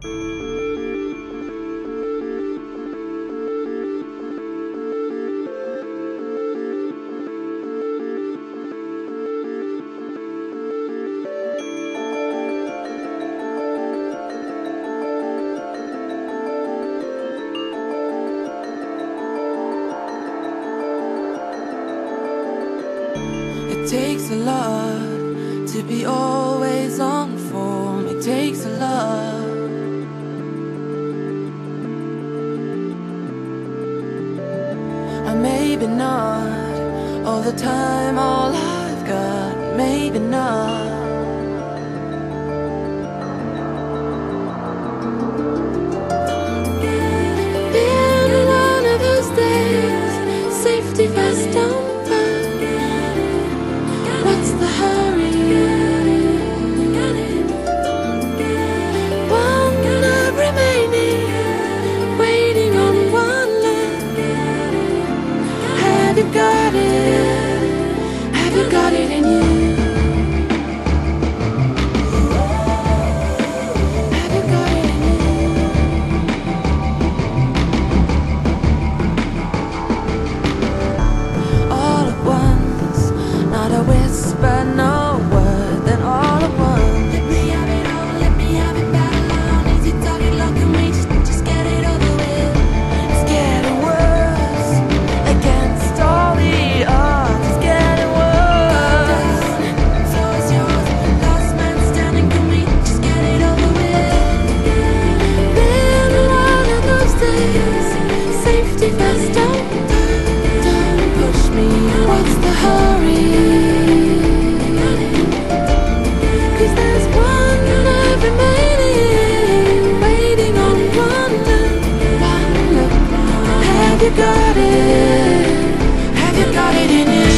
It takes a lot to be always on form. It takes a lot. Maybe not all the time, all I've got. Maybe not. Been one of those days, safety first, don't. What's the hurry? One love remaining, waiting on one love. Have you got it? Have you got it in you? Have you got it in you? All at once, not a whisper, no word, then all at once. Let me have it all, let me have it back alone. Easy talking, long and we just get it over with. It's getting worse, against all the odds. It's getting worse. So is yours, last man standing, can we just get it over with? Been one of those days, safety first, don't push me. What's the hurry? Have you got it? Have you got it in you?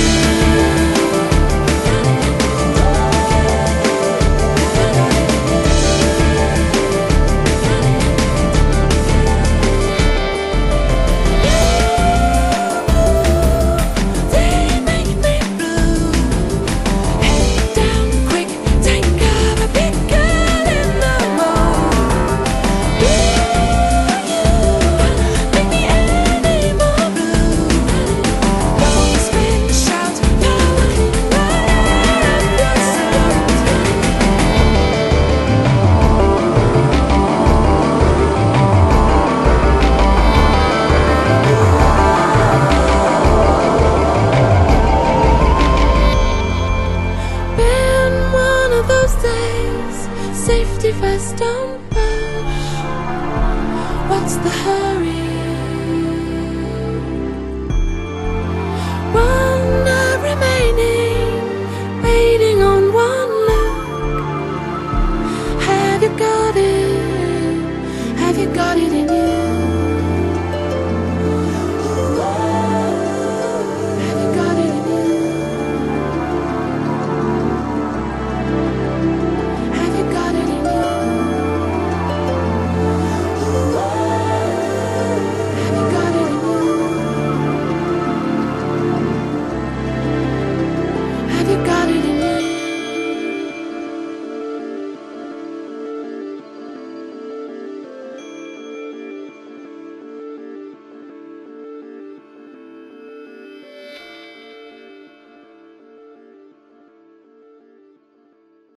They make me blue. Head down quick, take cover, big girl in the road. Make me any more blue. Don't scream, shout, power, right up Been one of those days, safety first, don't